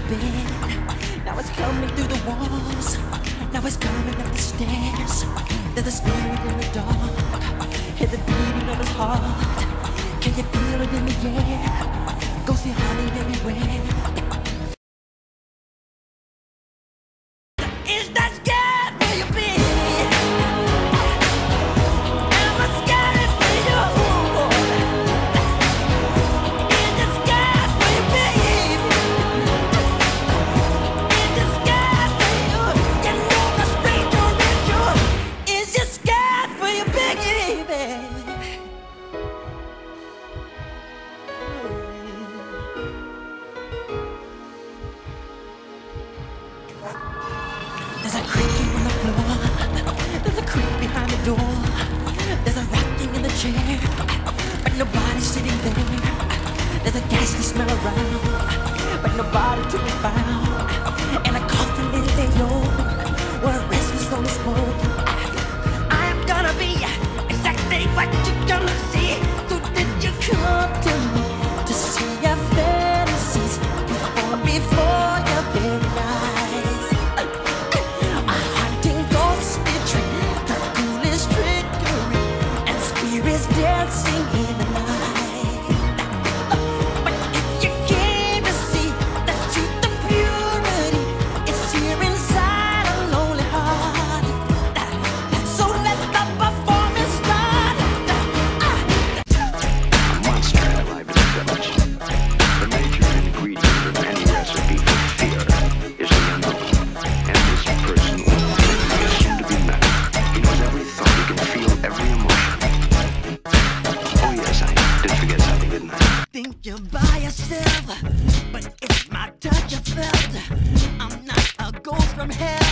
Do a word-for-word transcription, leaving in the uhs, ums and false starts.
bed. Now it's coming through the walls. Now it's coming up the stairs. There's a spirit in the dark. Hear the beating of his heart. Can you feel it in the air? Go see honey everywhere. Is that scared for you, baby? Am I scared for you? Is it scared for you, baby? Is it scared for you? You know the stranger is you. Is it scared for you, baby? There's a creaking on the floor. There's a creak behind the door. There's a rocking in the chair, but nobody's sitting there. There's a ghastly smell around, but nobody to be found. And a coffin laid open, where a restless soul is spoken. I am gonna be exactly what you're gonna see. So did you come to me to see your fantasies before, before your very eyes? A hunting ghostly trick, the ghoulish trickery, and spirits dancing in the night. But if you came to see the truth of purity, it's here inside a lonely heart. So let the performance start. A monster alive in the village. The major ingredient of any recipe for fear is the unknown. And this person will be soon to be met. He knows every thought, he can feel every emotion. Oh yes, I did forget something, didn't I? Think you're by yourself, but it's my touch you felt. I'm not a ghost from hell.